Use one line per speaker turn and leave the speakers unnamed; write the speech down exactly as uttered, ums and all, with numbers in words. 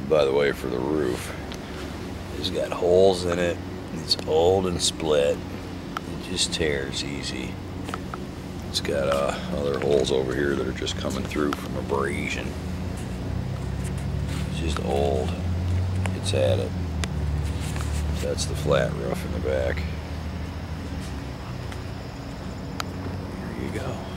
by the way, for the roof. It's got holes in it. It's old and split. It just tears easy. It's got uh, other holes over here that are just coming through from abrasion. It's just old. It's had it. That's the flat roof in the back. Here you go.